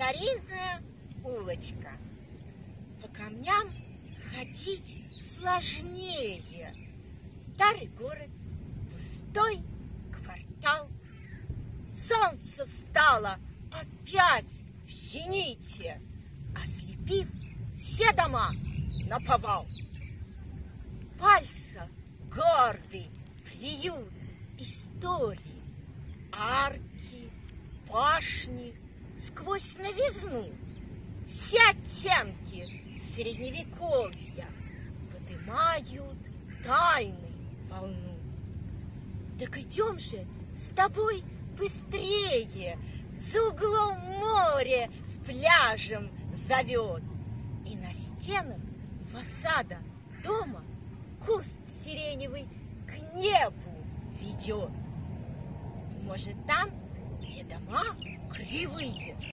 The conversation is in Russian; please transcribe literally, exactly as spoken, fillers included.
Старинная улочка. По камням ходить сложнее. Старый город, пустой квартал. Солнце встало опять в зените, ослепив все дома наповал. Пальца гордый плюют истории, арки, башни сквозь новизну. Все оттенки средневековья подымают тайны волну. Так идем же с тобой быстрее, за углом море с пляжем зовет. И на стенах фасада дома куст сиреневый к небу ведет. Может, там, где дома кривые,